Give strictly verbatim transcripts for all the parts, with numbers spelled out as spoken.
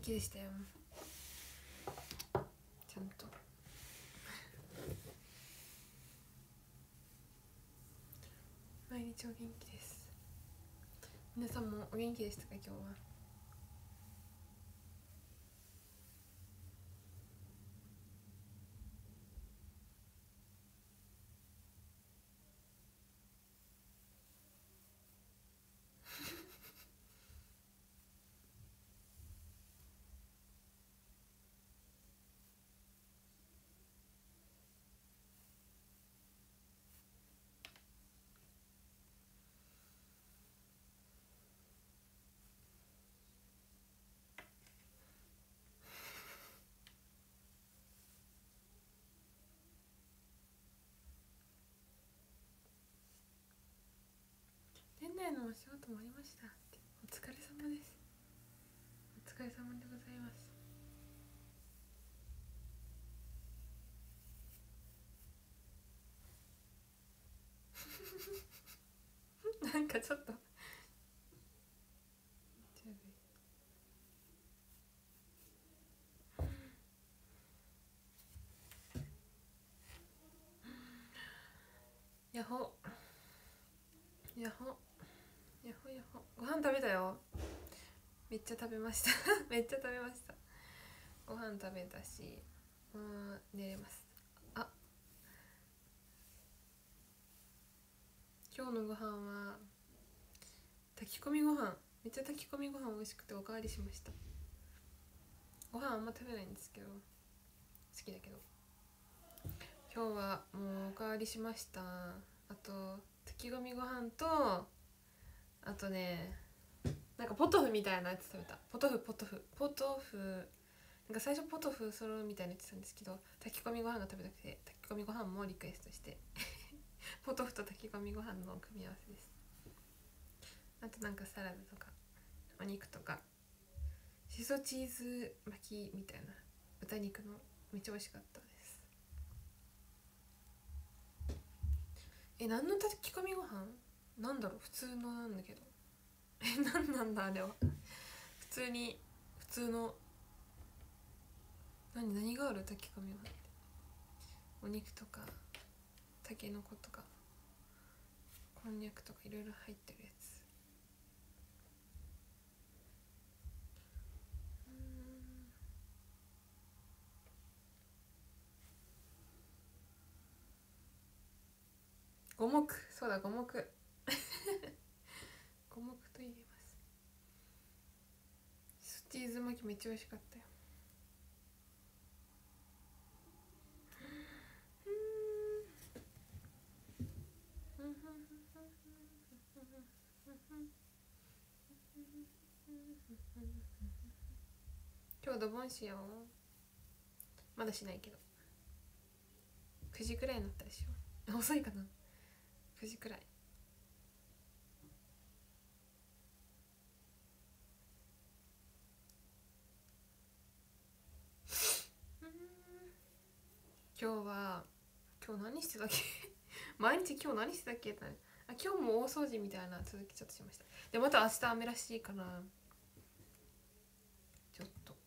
気でしたよ。ちゃんと毎日お元気です。皆さんもお元気でしたか今日は。年内のお仕事もありましたって。お疲れ様です。お疲れ様でございます。なんかちょっとやほやほやほやほ。ご飯食べたよ。めっちゃ食べましためっちゃ食べました。ご飯食べたし、もう寝れます。あ、今日のご飯は炊き込みご飯。めっちゃ炊き込みご飯美味しくておかわりしました。ご飯あんま食べないんですけど、好きだけど今日はもうおかわりしました。あと炊き込みご飯と、あとね、なんかポトフみたいなやつ食べた。ポトフポトフポトフなんか最初ポトフそろうみたいなやつたんですけど、炊き込みご飯が食べたくて炊き込みご飯もリクエストしてポトフと炊き込みご飯の組み合わせです。あとなんかサラダとかお肉とかシソチーズ巻きみたいな豚肉のめっちゃ美味しかったです。え、何の炊き込みご飯なんだろう。普通のなんだけどえ、なんなんだあれは。普通に普通の何何がある炊き込みご飯って。お肉とかたけのことかこんにゃくとかいろいろ入ってるやつ。うーん、五目、そうだ五目五目と言えます。チーズ巻きめっちゃ美味しかったよ。今日ドボンしよう。まだしないけどくじくらいになったでしょ。遅いかな。くじくらい。今日は今日何してたっけ毎日今日何してたっけって、あ、今日も大掃除みたいな続きちょっとしました。でまた明日雨らしいからちょっと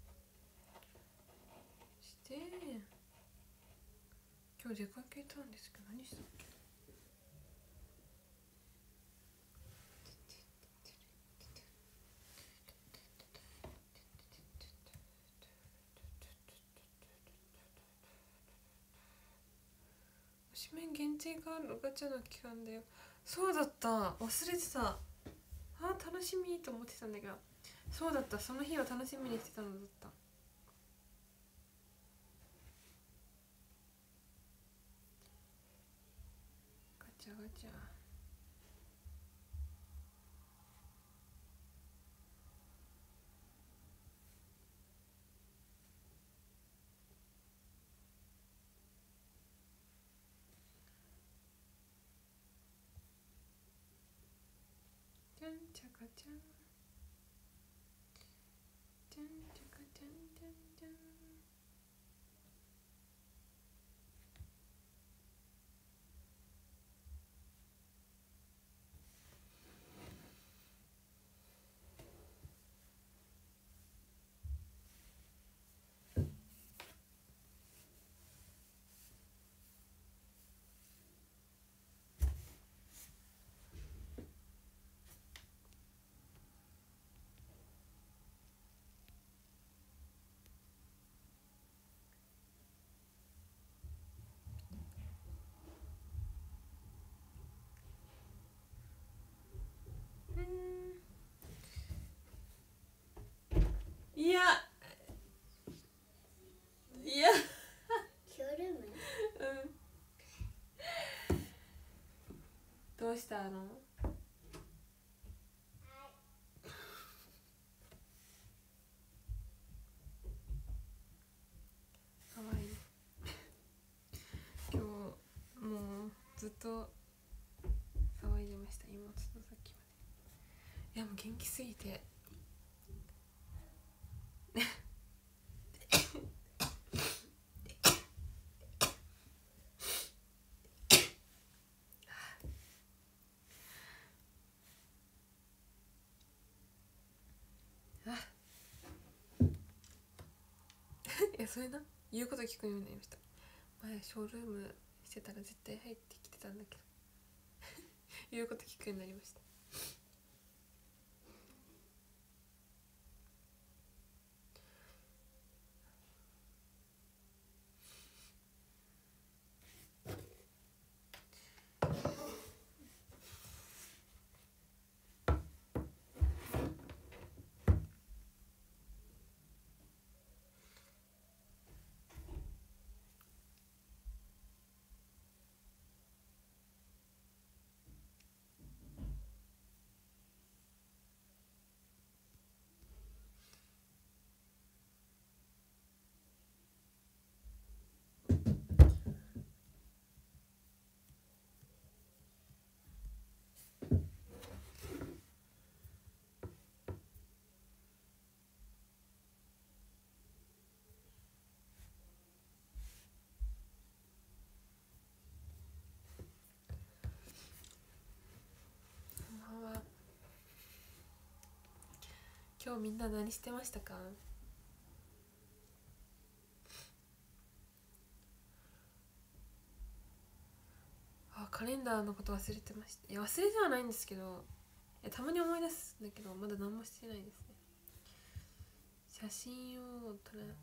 して今日出かけたんですけど何したっけ。推しメン限定カードガチャの期間だよ。そうだった、忘れてた。あ、楽しみと思ってたんだけど、そうだった、その日を楽しみにしてたのだった。ガチャガチャ。じゃんちゃかちゃんじゃんちゃかちゃんじゃんじゃん。 したの？かわいい。今日もうずっと騒いでました、妹とさっきまで。いやもう元気すぎていやそれな、言うこと聞くようになりました。前ショールームしてたら絶対入ってきてたんだけど言うこと聞くようになりました。こんばんは。今日みんな何してましたか？あ、カレンダーのこと忘れてました。いや忘れてはないんですけど、いやたまに思い出すんだけどまだ何もしてないですね。写真を撮らな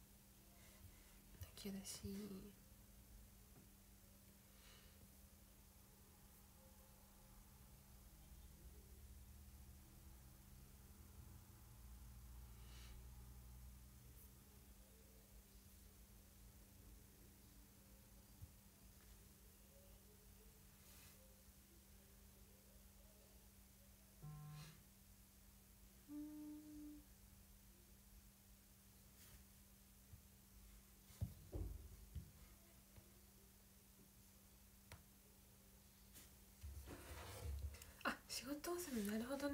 きゃだし、あ、仕事納め、なるほどね。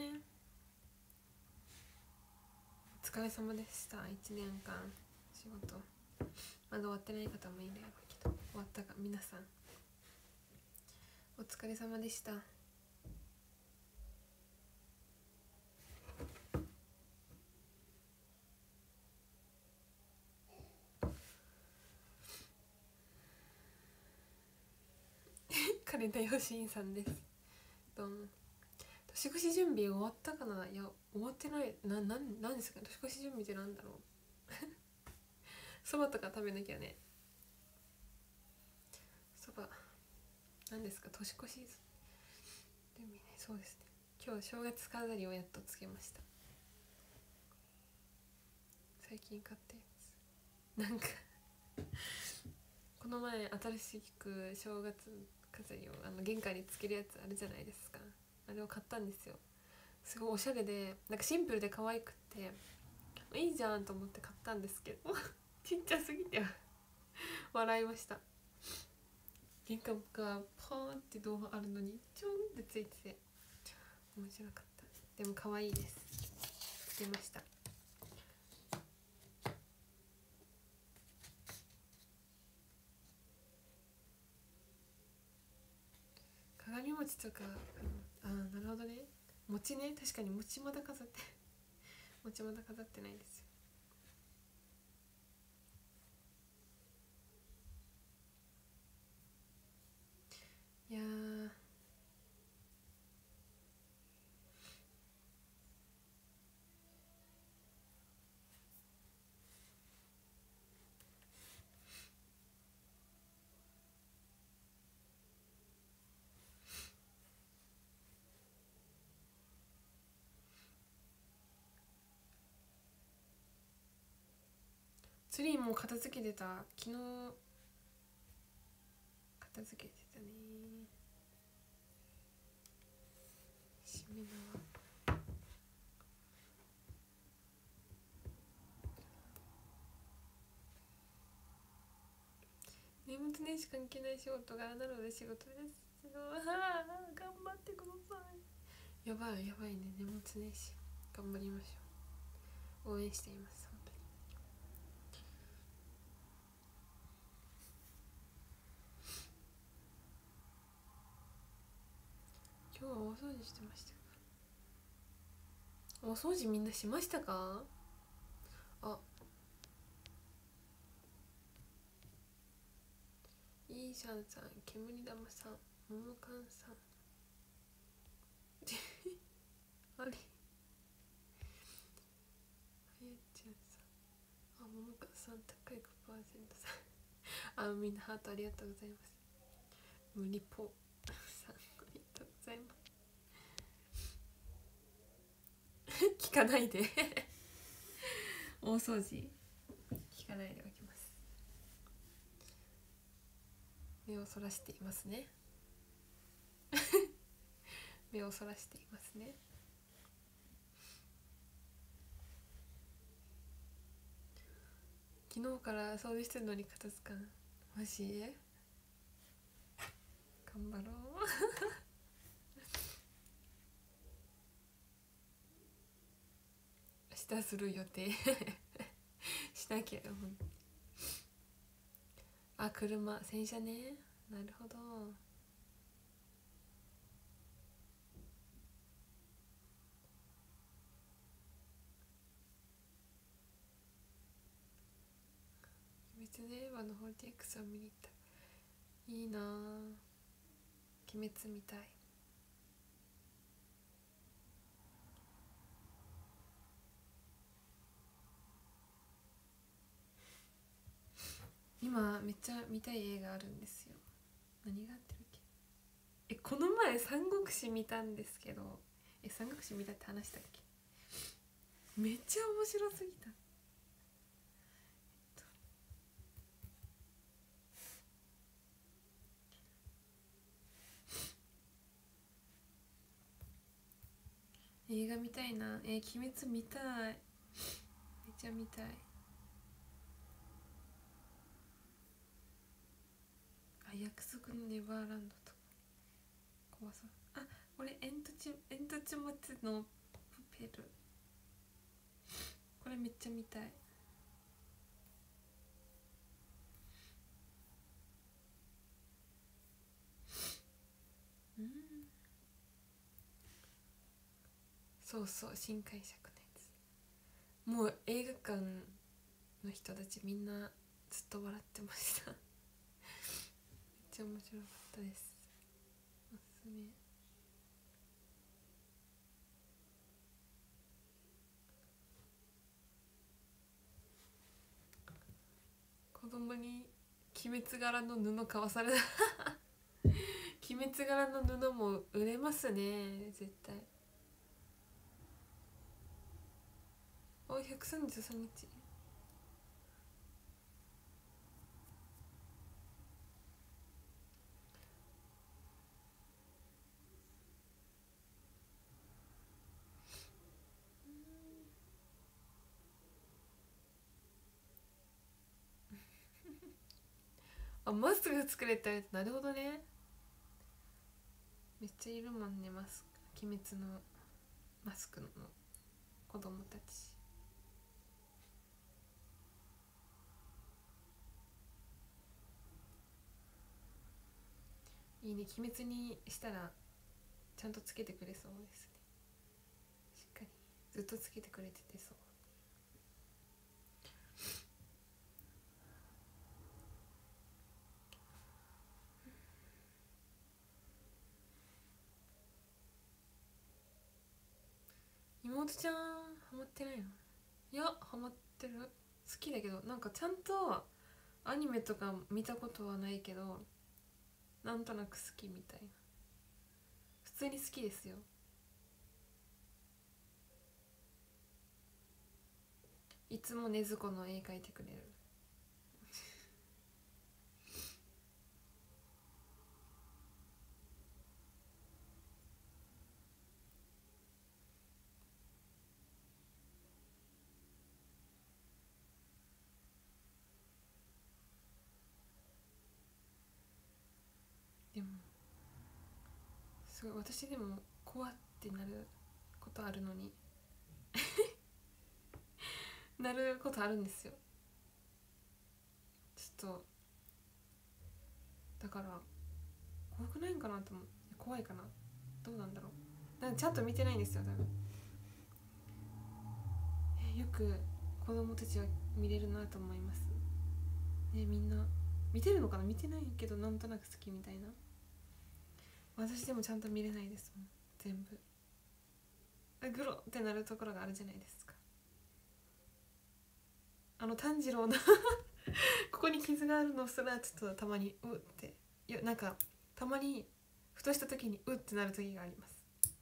お疲れ様でした。いちねんかん仕事まだ終わってない方もいるやろうけど、終わったか皆さんお疲れ様でした。金田よしんさんです。どうも。年越し準備終わったかな。いや終わってない。な、なん、なんですか年越し準備ってなんだろうそばとか食べなきゃね。そばなんですか年越し準備ね。そうですね、今日正月飾りをやっとつけました。最近買ったやつなんかこの前新しく正月飾りをあの玄関につけるやつあるじゃないですか。あれを買ったんですよ。すごいおしゃれでなんかシンプルで可愛くていいじゃんと思って買ったんですけどちっちゃすぎて笑いました。玄関がポーンって動画あるのにちょんってついてて面白かった。でも可愛いです。つけました。鏡餅とか、ああなるほどね。餅ね、確かに餅まだ飾って餅まだ飾ってないですよ。いやーツリーも片付けてた。昨日片付けてたね。 め縄。年末年始関係ない仕事柄なので仕事ですけど、あー頑張ってください。やばいやばいね、年末年始頑張りましょう。応援しています、本当に。今日は大掃除してましたか？お掃除みんなしましたか？あ、イーシャンさん、煙玉さん、ももかんさんあれ、はやっちゃんさん、あ、ももかんさん、高い ごパーセント さんあ、みんなハートありがとうございます。無理ぽさん、ありがとうございます聞かないで大掃除聞かないでおきます。目をそらしていますね目をそらしていますね。昨日から掃除してるのに片付かん。マジ頑張ろう明日する予定しなきゃ。あ、車、洗車ね。なるほど。鬼滅の刃の フォーティーエックス を見に行った。いいなぁ、鬼滅みたい。今めっちゃ見たい映画あるんですよ。何があってるっけ。え、この前三国志見たんですけど、え、三国志見たって話したっけ。めっちゃ面白すぎた。映画見たいな。えー、鬼滅見たい。めっちゃ見たい。あ、約束のネバーランドとか怖そう。あ、俺煙突煙突町のプペル、これめっちゃ見たい。うん、そうそう、新解釈のやつ。もう映画館の人たちみんなずっと笑ってましためっちゃ面白かったです。おすすめ。子供に鬼滅柄の布買わされた鬼滅柄の布も売れますね絶対。お、ひゃくさんじゅうさんにち。あ、マスクが作れたやつ。なるほどね。めっちゃいるもんね、マスク。鬼滅のマスクの子供たち。いいね、鬼滅にしたらちゃんとつけてくれそうですね。しっかりずっとつけてくれててそう。妹ちゃんハマってないの？いや、ハマってる。好きだけど、なんかちゃんとアニメとか見たことはないけど、なんとなく好きみたいな。普通に好きですよ。いつも禰豆子の絵描いてくれる。 すごい私でも怖ってなることあるのになることあるんですよ。ちょっとだから怖くないんかなと思う。怖いかな、どうなんだろう。なんかちゃんと見てないんですよ多分。えよく子供たちは見れるなと思いますね。みんな見てるのかな、見てないけどなんとなく好きみたいな。私でもちゃんと見れないですもん全部。グロってなるところがあるじゃないですか。あの炭治郎のここに傷があるのすらちょっとたまにうっていやなんかたまにふとした時にうってなる時があります。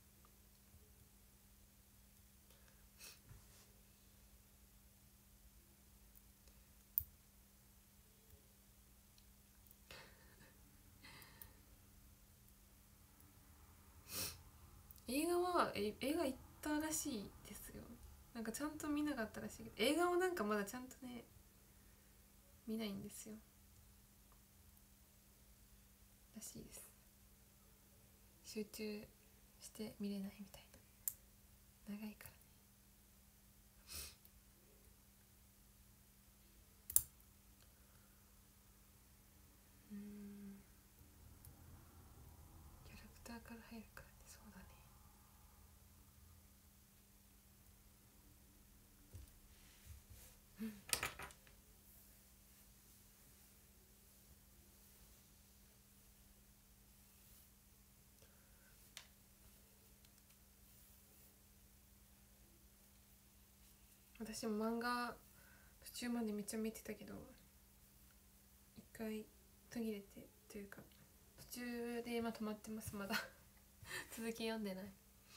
映画はえ映画行ったらしいですよ。なんかちゃんと見なかったらしいけど、映画をなんかまだちゃんとね見ないんですよらしいです。集中して見れないみたいな、長いからね。うん、キャラクターから入るからね。そうだね。私も漫画途中までめっちゃ見てたけど一回途切れてというか途中で今止まってます。まだ続き読んでない。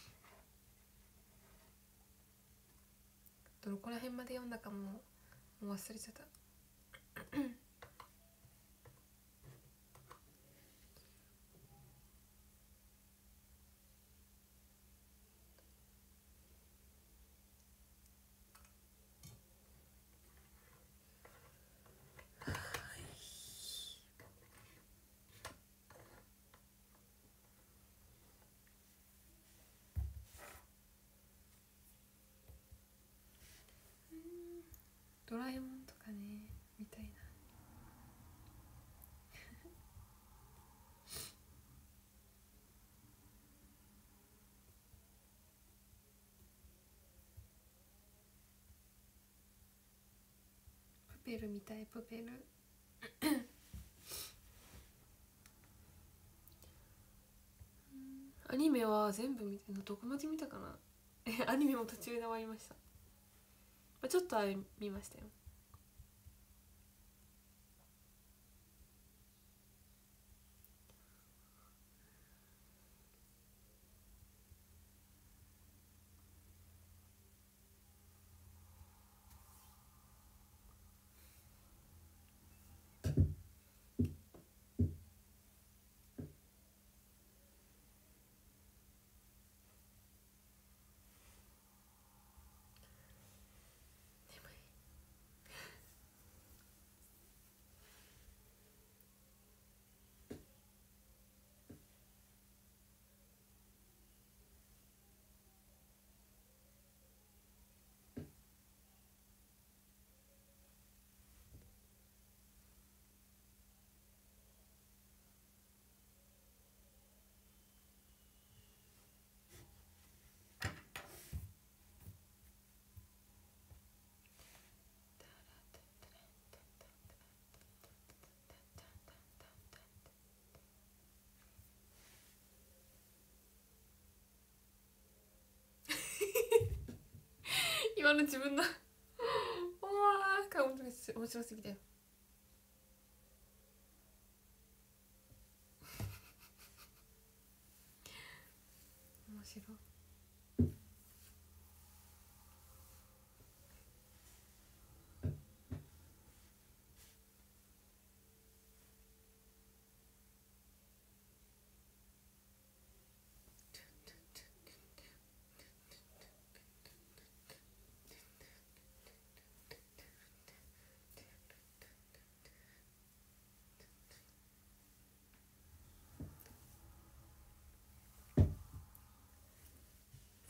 どこら辺まで読んだかももう忘れちゃったドラえもんとかねみたいな。プペルみたい。プペルアニメは全部見てるの。どこまで見たかなえアニメも途中で終わりました。ちょっとは見ましたよ。今の自分のうわーか面白すぎたよ。面白い。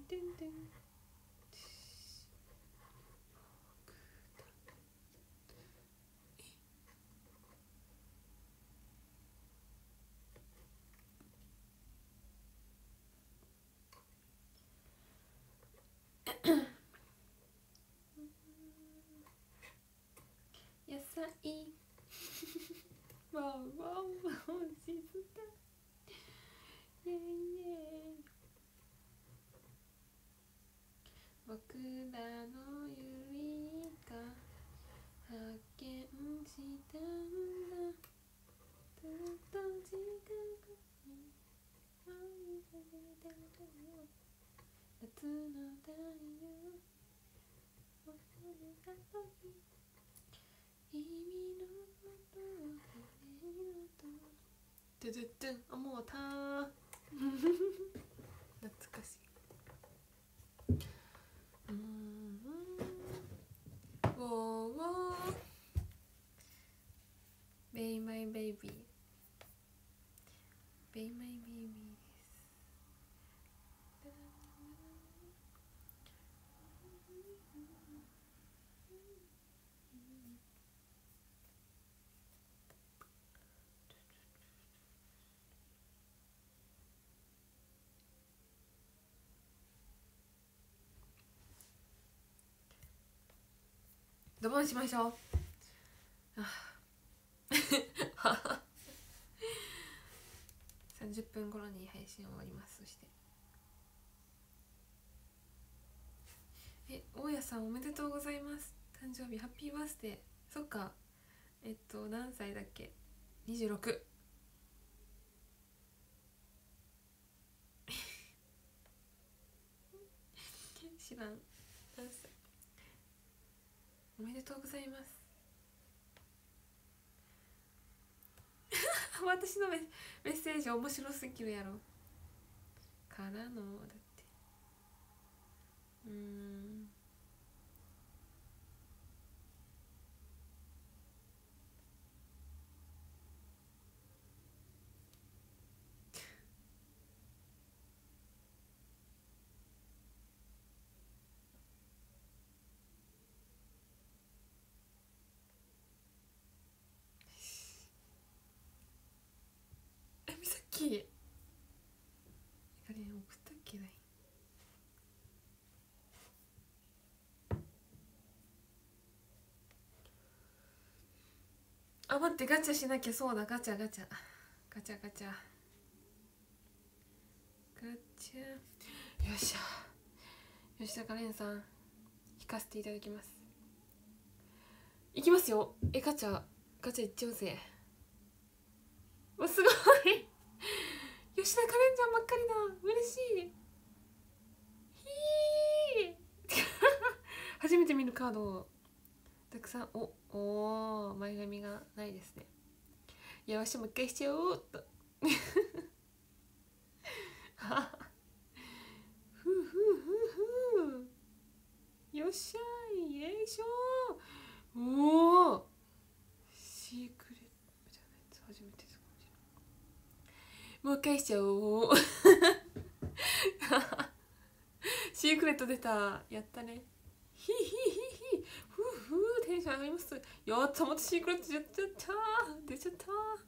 てんてん。野菜わおわおわお静かイェイイェイ僕らの指が発見したんだずっと近くに愛されたよ夏の太陽訪れた時君のことを触れようとドゥドゥドゥン思うたー懐かしい。うーんウォーウォーベイマイベイビー、ベイマイベイビーです。ドボンしましょう。さんじゅっぷん頃に配信終わります。そしてえ、大家さんおめでとうございます。誕生日ハッピーバースデー。そっか、えっと何歳だっけ。にじゅうろく。知らん。何歳。おめでとうございます。私のメッセージ面白すぎるやろ。からのだってうーんえ、みさきあれ送ったっけない。あ、待って、ガチャしなきゃ。そうだ、ガチャガチャガチャガチャガチャ。よっしゃ。吉高蓮さん引かせていただきます。いきますよ。え、ガチャガチャいっちゃうぜ。わ、すごい吉田カレンちゃんばっかりだ。嬉しい。ひー初めて見るカードたくさん。おおー、前髪がないですね。いや、わしもう一回しちゃおうっとふうふうふうふう。よっしゃい、よいしょ。おお、シークレットじゃないやつ初めてですかもしれない。もう一回しちゃおうシークレット出た。やったね。ヒヒヒヒふうふう、テンション上がります。やった、またシークレットやっちゃった。出ちゃった。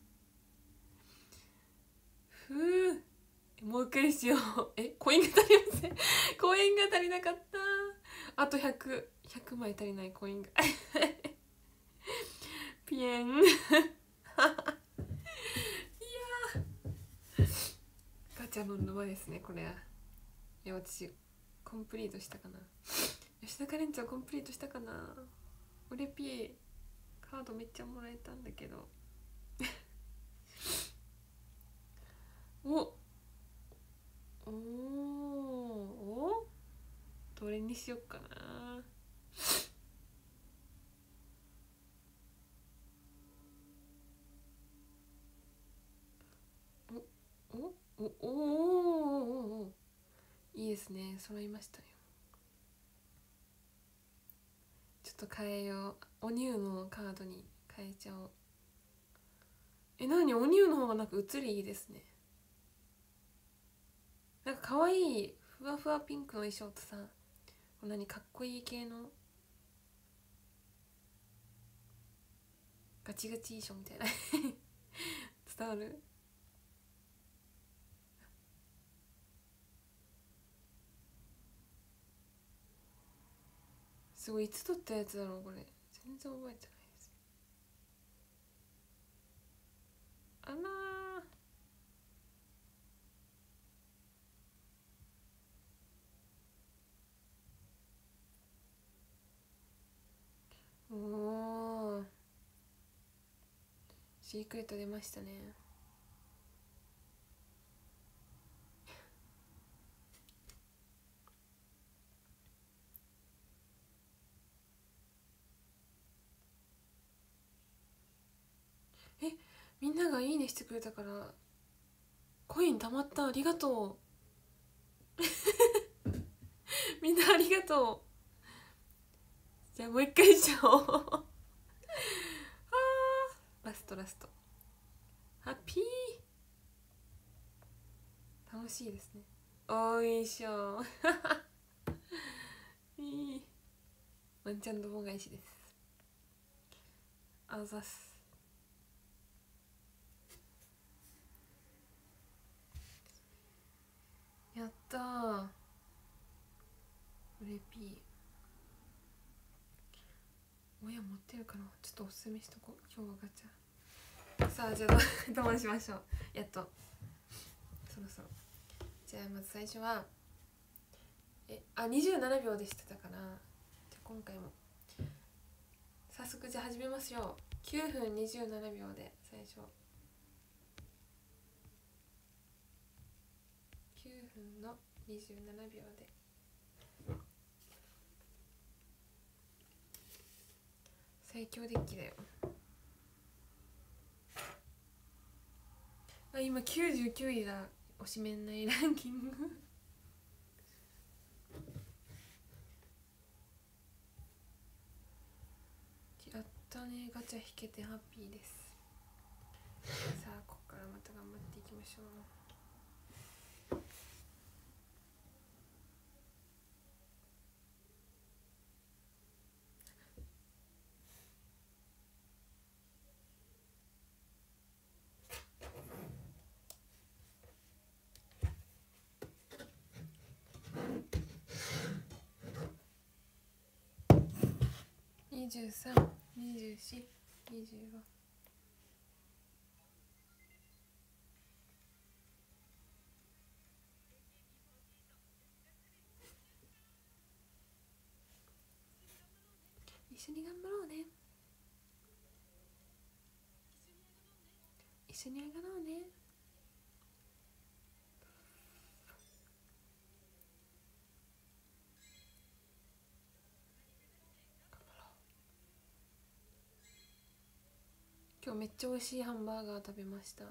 ふう、もう一回しよう。え、コインが足りませんコインが足りなかった。あとひゃく、ひゃくまい足りないコインがピエンいやガチャの沼ですね、これ。いや、私コンプリートしたかな。吉田カレンちゃんコンプリートしたかな。オレピエカードめっちゃもらえたんだけどおおお、どれにしよっかな。おおおおおお、いいですね、揃いましたよ。ちょっと変えよう。おニューのカードに変えちゃおう。え、なに、おニューの方がなんか写りいいですね。なんか可愛いふわふわピンクの衣装とさ、何かっこいい系のガチガチ衣装みたいな伝わる。すごい、いつ撮ったやつだろうこれ。全然覚えてないです。あらー、おー、シークレット出ましたね。え、みんながいいねしてくれたからコインたまった。ありがとうみんなありがとう。じゃあもう一回しちゃおうあー、ララストラストハッピー楽しいですね。おいしょいいワンちゃんども返しです。あざす。やったーうれぴー。親持ってるかな、ちょっとおすすめしとこう。今日はガチャ。さあじゃあどうしましょう。やっとそろそろ。じゃあまず最初はえあにじゅうななびょうでしてたかな。じゃあ今回も早速じゃあ始めますよ。きゅうふんにじゅうななびょうで最初きゅうふんのにじゅうななびょうで最強デッキだよ。あ今きゅうじゅうきゅういだ。推しメンないランキングやったね。ガチャ引けてハッピーです。さあここからまた頑張っていきましょう。にじゅうさん、にじゅうよん、にじゅうご。一緒に頑張ろうね。一緒に上がろうね。今日めっちゃ美味しいハンバーガー食べました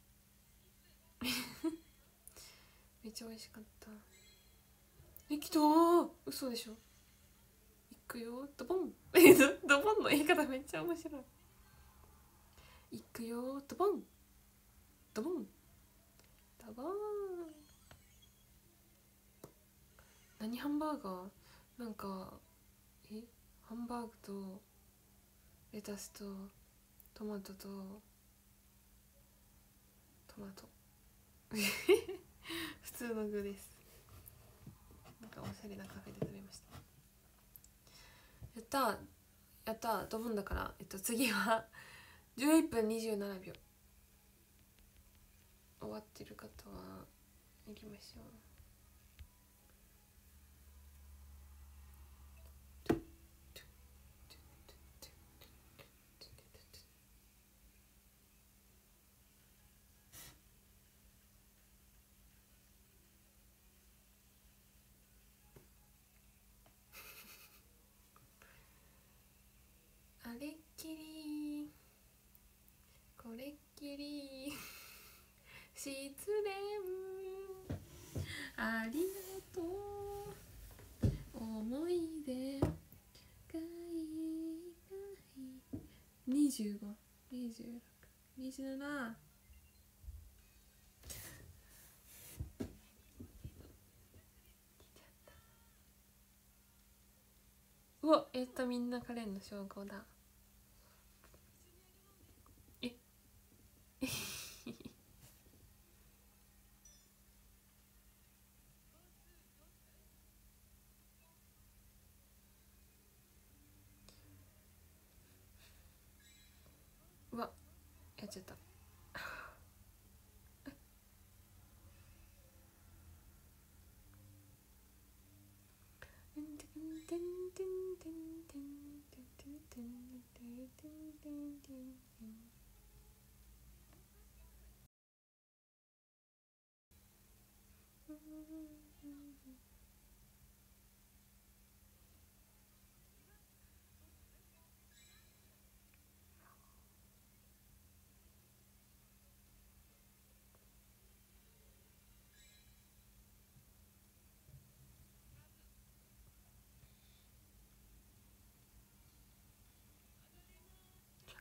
めっちゃ美味しかった。え来たー。嘘でしょ。いくよドボンえドドボンの言い方めっちゃ面白い。いくよドボンドボンドボン。何ハンバーガーなんかえハンバーグとレタスとトマトとトマト普通の具です。なんかおしゃれなカフェで食べました。やったやったドボンだから、えっと、次はじゅういっぷんにじゅうななびょう。終わってる方は行きましょう。あれっきりこれっきり失恋ありがとう思い出がいがいにじゅうご、にじゅうろく、にじゅうなな。うわえっとみんなカレンの称号だ。えうわやっちゃった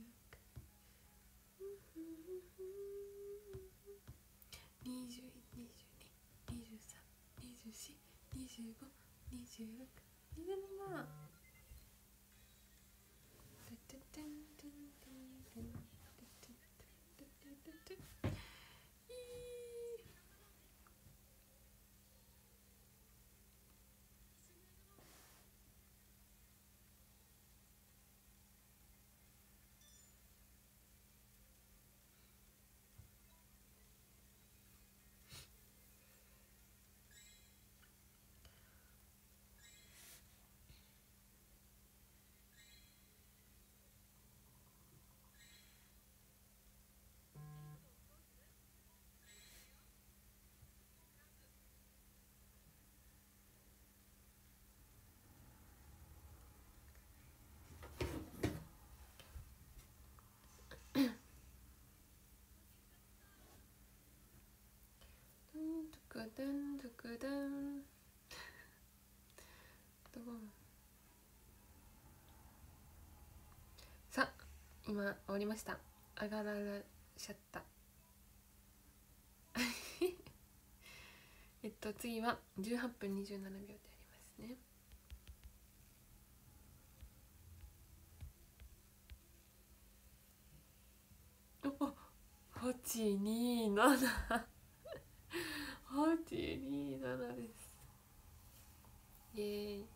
にじゅういち、にじゅうに、にじゅうさん、にじゅうよん、にじゅうご、にじゅうろく、にじゅうなな。ドゥクドゥンドゥクドゥンさあ今終わりました。あがららしちゃったえっと次はじゅうはっぷんにじゅうななびょうでありますね。おはちにーなな はちにーななです。イエーイ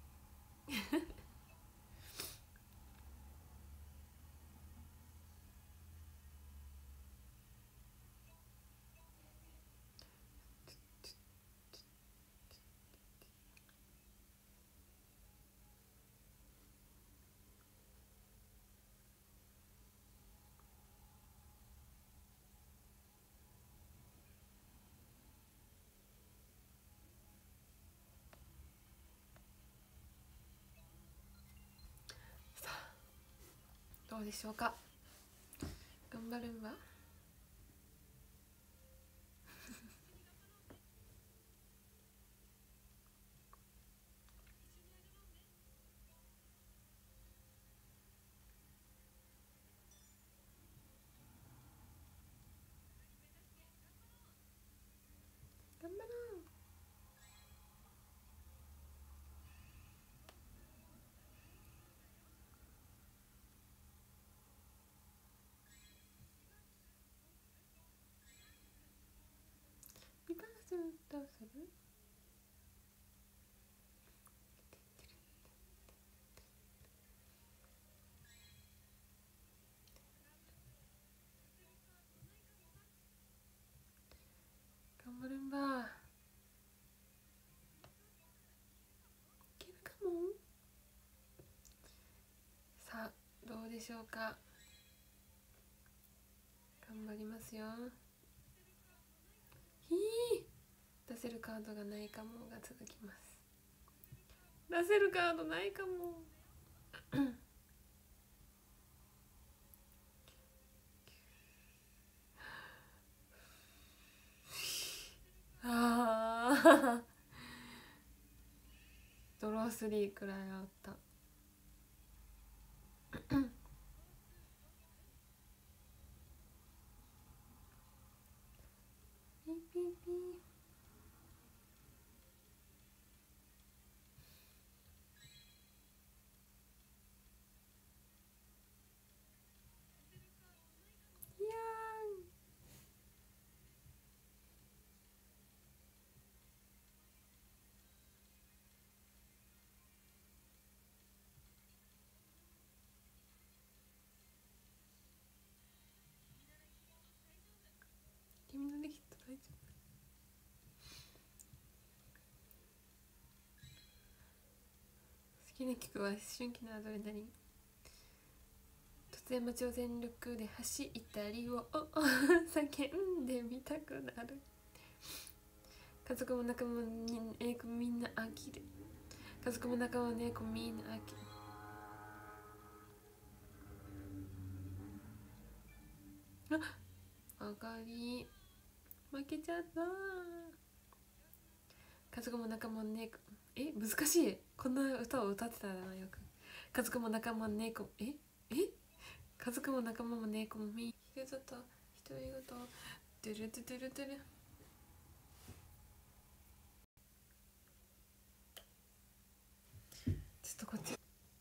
さあどうでしょうか。頑張るんは頑張ろう。リバースどうする。頑張るんば。いけるかも。さあどうでしょうか。頑張りますよ。ひー出せるカードがないかもが続きます。出せるカードないかもああドロースリーくらいあったピーピーピー。いや君のできっと大丈夫。好きな曲は思春期のアドレナリン。突然街を全力で走ったりを叫んでみたくなる。家族も仲間もえー、みんな飽きる。家族も仲間もねこみんな飽きる。あ上がり負けちゃった。家族も仲間もねえ難しい。こんな歌を歌ってたなよく。家族も仲間もねこええ家族も仲間もねこもみひげざと独り言ドゥルドゥドゥルドゥル。ちょっとこっち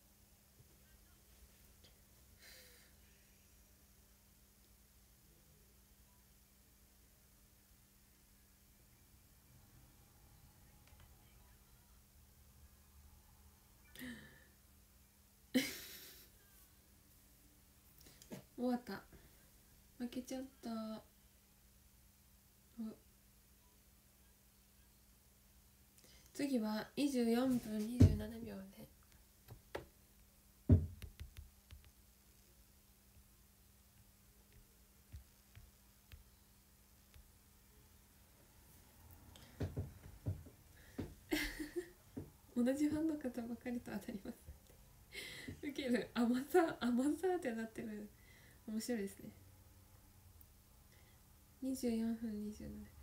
終わった。負けちゃった。次はにじゅうよんぷんにじゅうななびょうで同じファンの方ばかりと当たりますウケる。甘さ甘さってなってる。面白いですね。にじゅうよんぷんにじゅうななびょう。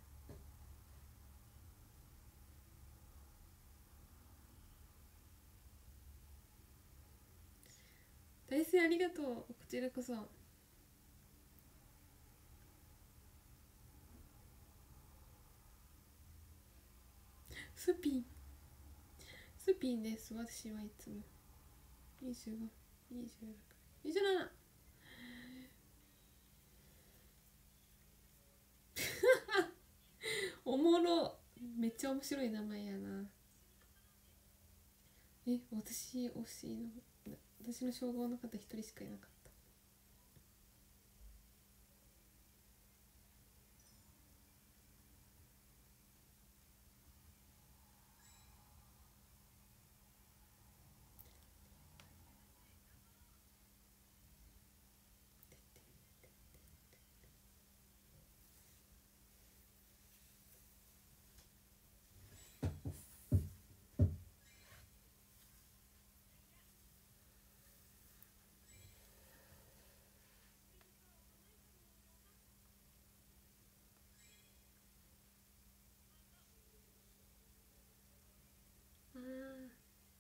大成ありがとう。こちらこそ。 スピンスピンです。私はいつもにじゅうご、にじゅうろく、にじゅうななおもろ。めっちゃ面白い名前やな。え、私推しの私の称号の方一人しかいなかった。うん。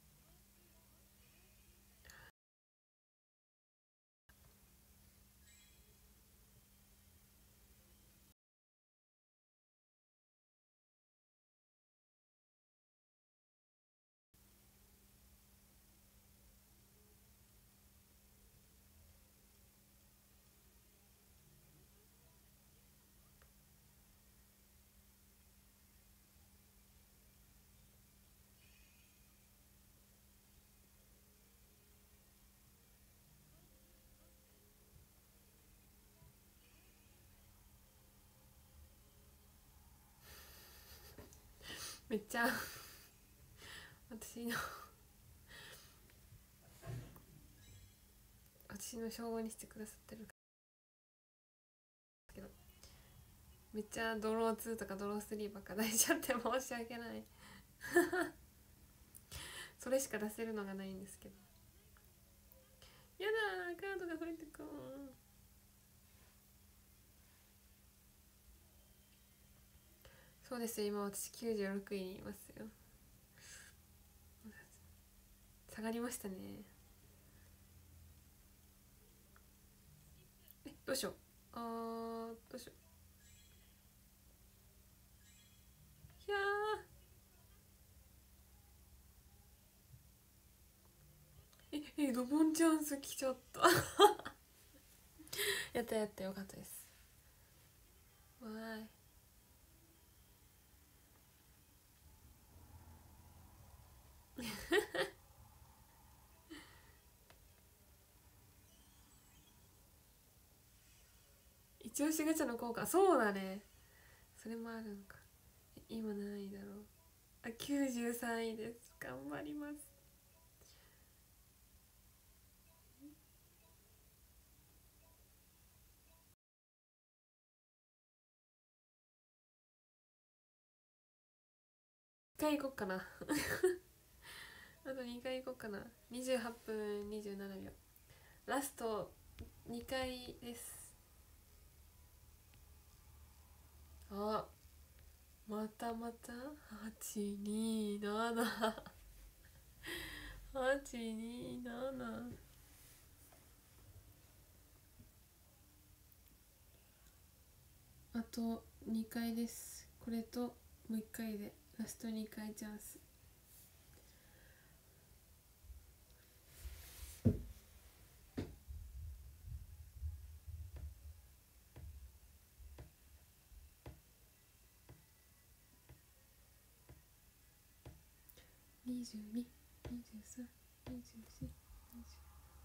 めっちゃ私の私の称号にしてくださってるけど、めっちゃドローツーとかドロースリーばっか出しちゃって申し訳ないそれしか出せるのがないんですけど。やだー、カードが増えてくん。そうですよ、今私きゅうじゅうろくいにいますよ。下がりましたね。え、どうしよう。あー、どうしよう。いやー、ええドボンチャンス来ちゃったやったやった、よかったです。わーい一押しガチャの効果、そうだね、それもあるのか。今何位だろう。あ、きゅうじゅうさんいです。頑張ります。にかい行こっかなあとにかい行こうかな。にじゅうはっぷんにじゅうななびょう、ラストにかいです。あ、またまたはちにななはちになな。あとにかいです。これともういっかいでラストにかいチャンス。にじゅうに、にじゅうさん、にじゅうよん、にじゅ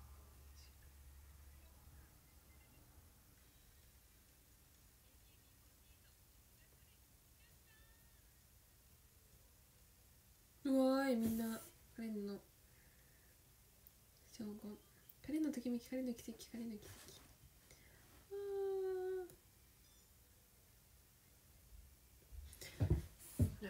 う。うわーい、みんなカレンの称号、カレンのときめき、カレンの奇跡、カレンの奇跡。はい、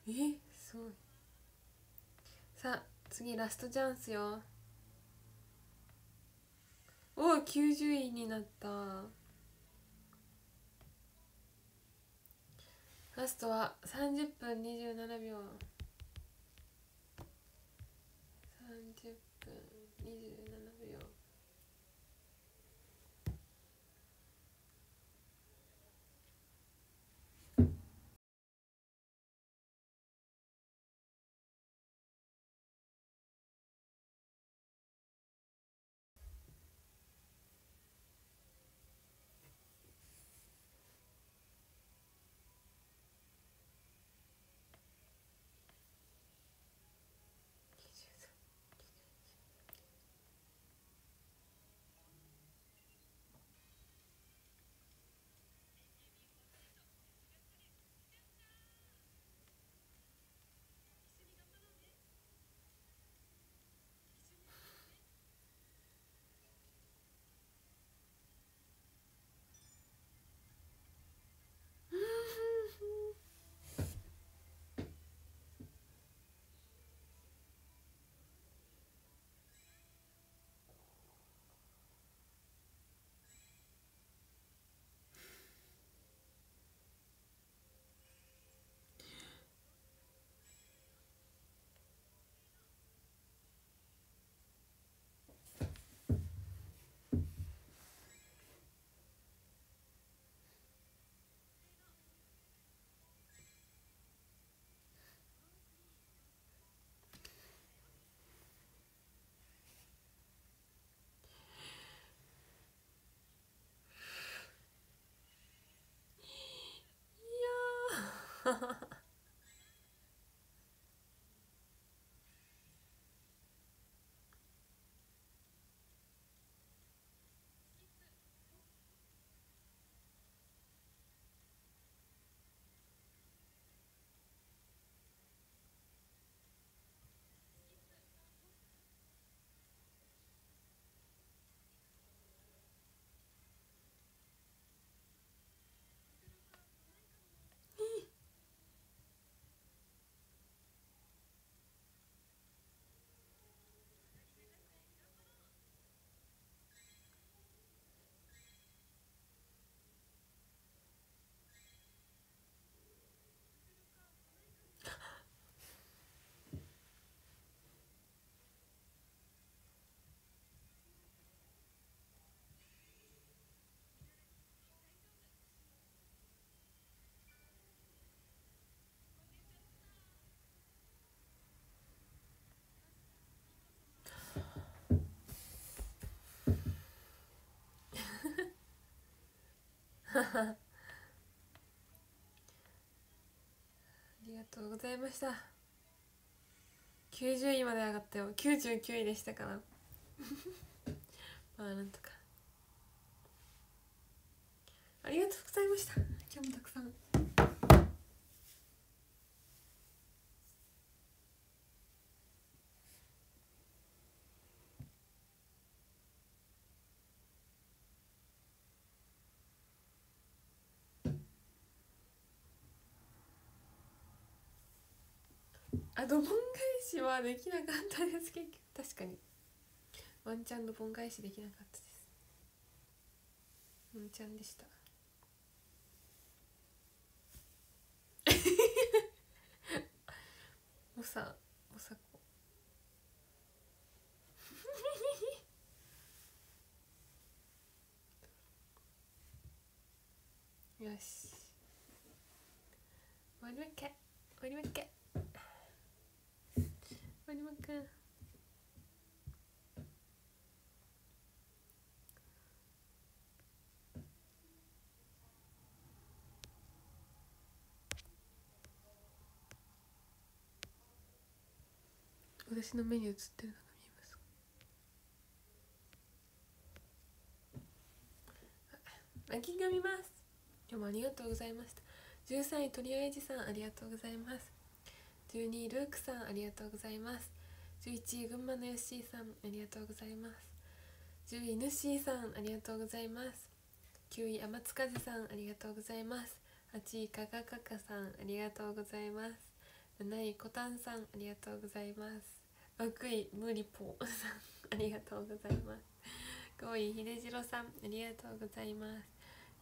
えすごい。さあ次ラストチャンスよ。おおきゅうじゅういになった。ラストはさんじゅっぷんにじゅうななびょう。さんじゅっぷんにじゅうななびょう。いやありがとうございました。きゅうじゅういまで上がったよ。きゅうじゅうきゅういでしたからまあなんとか。ありがとうございました。今日もたくさん。あ、ドボン返しはできなかったです。結局確かにワンチャンドボン返しできなかったです。ワンチャンでしたおさおさこよし終わりまっけ終わりまっけ終わりまっけ。私の目に映ってるのが見えますか。ランキング見ます。今日もありがとうございました。じゅうさんいとりあえずさんありがとうございます。じゅうにいルークさんありがとうございます。じゅういちい群馬のヨッシーさんありがとうございます。じゅういヌッシーさんありがとうございます。きゅうい天津風さんありがとうございます。はちいかがかかさんありがとうございます。 なないこたんさんありがとうございます。ろくいむりぽさんありがとうございます。ごいひでじろさんありがとうございます。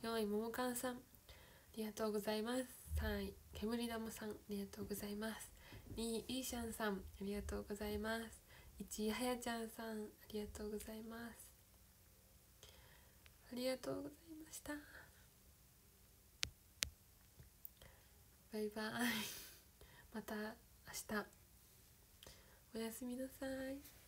よんいももかんさんありがとうございます。さんいけむりだまさんありがとうございます。にいいいしゃんさんありがとうございます。いちいはやちゃんさんありがとうございます。ありがとうございました。バイバイまた明日おやすみなさい。